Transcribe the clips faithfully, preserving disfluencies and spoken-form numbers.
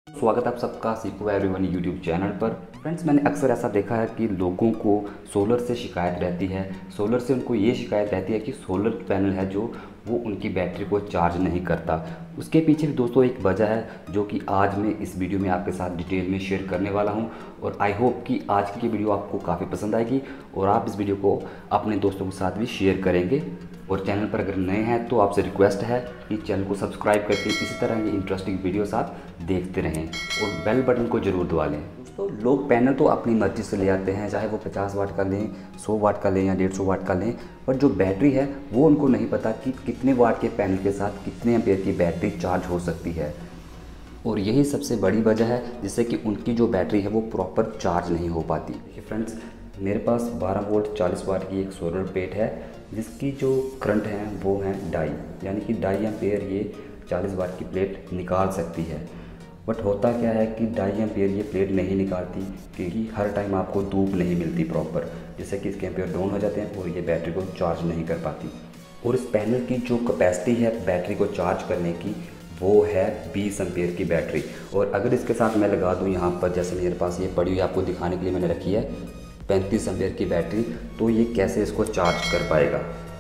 स्वागत है आप सबका सीखो एवरीवन यूट्यूब चैनल पर। फ्रेंड्स, मैंने अक्सर ऐसा देखा है कि लोगों को सोलर से शिकायत रहती है। सोलर से उनको ये शिकायत रहती है कि सोलर पैनल है जो वो उनकी बैटरी को चार्ज नहीं करता। उसके पीछे भी दोस्तों एक वजह है जो कि आज मैं इस वीडियो में आपके साथ डिटेल में शेयर करने वाला हूं। और आई होप कि आज की वीडियो आपको काफ़ी पसंद आएगी और आप इस वीडियो को अपने दोस्तों के साथ भी शेयर करेंगे। और चैनल पर अगर नए हैं तो आपसे रिक्वेस्ट है कि चैनल को सब्सक्राइब करके इसी तरह की इंटरेस्टिंग वीडियोस आप देखते रहें और बेल बटन को ज़रूर दबा लें। दोस्तों, लोग पैनल तो अपनी मर्ज़ी से ले आते हैं, चाहे वो पचास वाट का लें, सौ वाट का लें या डेढ़ सौ वाट का लें, पर जो बैटरी है वो उनको नहीं पता कि कितने वाट के पैनल के साथ कितने एम्पेयर की बैटरी चार्ज हो सकती है। और यही सबसे बड़ी वजह है जिससे कि उनकी जो बैटरी है वो प्रॉपर चार्ज नहीं हो पाती। देखिए फ्रेंड्स, मेरे पास बारह वोल्ट चालीस वाट की एक सोलर प्लेट है जिसकी जो करंट है वो है ढाई, यानी कि ढाई एम्पेयर ये चालीस वाट की प्लेट निकाल सकती है। बट होता क्या है कि ढाई एम्पेयर ये प्लेट नहीं निकालती क्योंकि हर टाइम आपको धूप नहीं मिलती प्रॉपर, जिससे कि इसके एम्पेयर डाउन हो जाते हैं और ये बैटरी को चार्ज नहीं कर पाती। और इस पैनल की जो कैपेसिटी है बैटरी को चार्ज करने की वो है बीस एम्पेयर की बैटरी। और अगर इसके साथ मैं लगा दूँ यहाँ पर, जैसे मेरे पास ये पड़ी हुई आपको दिखाने के लिए मैंने रखी है पैंतीस एम्पेयर की बैटरी, तो ये कैसे इसको चार्ज कर पाएगा।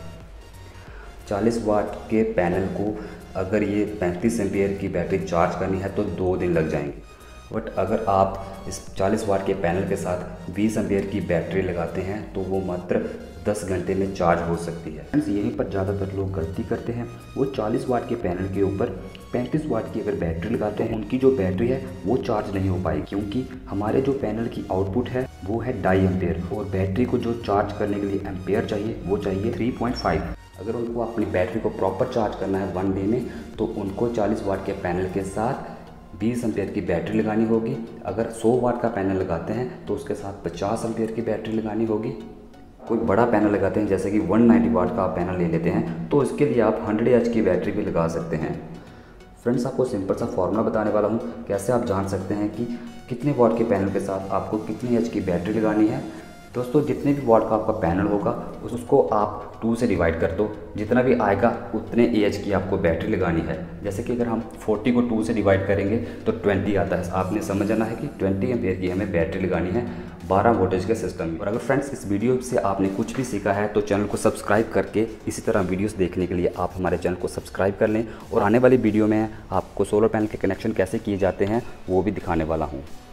चालीस वाट के पैनल को अगर ये पैंतीस एम्पेयर की बैटरी चार्ज करनी है तो दो दिन लग जाएंगे। बट अगर आप इस चालीस वाट के पैनल के साथ बीस एम्पेयर की बैटरी लगाते हैं तो वो मात्र दस घंटे में चार्ज हो सकती है। फ्रेंड्स, यहीं पर ज़्यादातर लोग गलती करते हैं, वो चालीस वाट के पैनल के ऊपर पैंतीस वाट की अगर बैटरी लगाते हैं, उनकी जो बैटरी है वो चार्ज नहीं हो पाएगी क्योंकि हमारे जो पैनल की आउटपुट है वो है ढाई एम्पेयर और बैटरी को जो चार्ज करने के लिए एम्पेयर चाहिए वो चाहिए थ्री पॉइंट फाइव। अगर उनको अपनी बैटरी को प्रॉपर चार्ज करना है वन डे में तो उनको चालीस वाट के पैनल के साथ बीस एम्पेयर की बैटरी लगानी होगी। अगर सौ वाट का पैनल लगाते हैं तो उसके साथ पचास एम्पेयर की बैटरी लगानी होगी। कोई बड़ा पैनल लगाते हैं जैसे कि एक सौ नब्बे वाट का आप पैनल ले लेते हैं तो इसके लिए आप सौ एच की बैटरी भी लगा सकते हैं। फ्रेंड्स, आपको सिंपल सा फॉर्मूला बताने वाला हूँ कैसे आप जान सकते हैं कि कितने वाट के पैनल के साथ आपको कितनी एच की बैटरी लगानी है। दोस्तों, जितने भी वाट का आपका पैनल होगा उसको आप टू से डिवाइड कर दो, जितना भी आएगा उतने एच की आपको बैटरी लगानी है। जैसे कि अगर हम चालीस को टू से डिवाइड करेंगे तो बीस आता है। आपने समझ जाना है कि बीस एम्पेयर की हमें बैटरी लगानी है बारह वोल्टेज के सिस्टम में। और अगर फ्रेंड्स इस वीडियो से आपने कुछ भी सीखा है तो चैनल को सब्सक्राइब करके इसी तरह वीडियोस देखने के लिए आप हमारे चैनल को सब्सक्राइब कर लें। और आने वाली वीडियो में आपको सोलर पैनल के कनेक्शन कैसे किए जाते हैं वो भी दिखाने वाला हूँ।